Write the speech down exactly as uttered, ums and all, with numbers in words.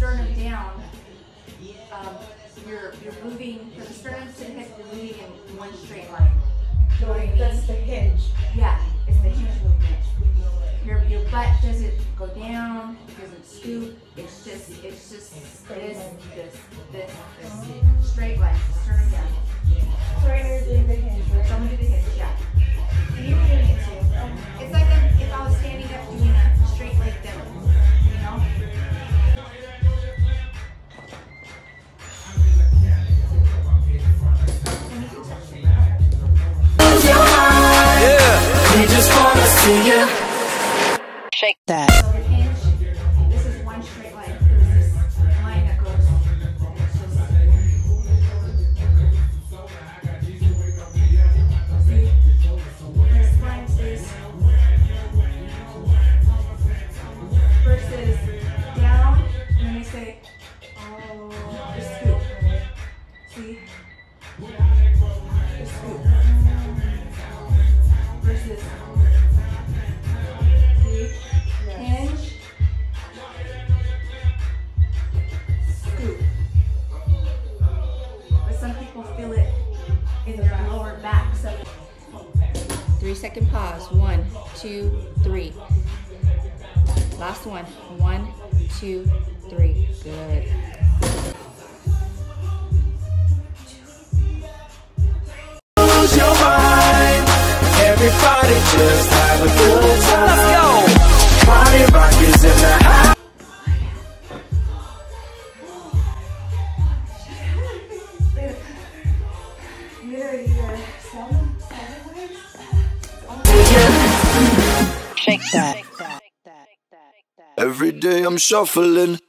sternum down, um, you're you're moving from the sternum to the hip. You're moving in one straight line. You know what I mean? That's the hinge. Yeah, it's the hinge movement. Your your butt doesn't go down, doesn't scoop. It's just it's just this this this this straight line, sternum down. So right now you're doing the hinge, right? So I'm gonna do the hinge, yeah. And you're doing it too. It's like if, if I was standing up doing a straight leg demo, you know? Yeah, we just wanna see you shake that. So the hinge, this is one straight line. There's this line that goes. It's just, see, this line stays versus down, and then we say, oh, just scoop. See? Just scoop. Versus, see? Hinge, scoop. But some people feel it in their lower back. So three second pause. One, two, three. Last one. One, two, three. Good. Lose your mind. Everybody just have a good time. Let's go. Party rock is in the house. Shake that. Every day I'm shuffling.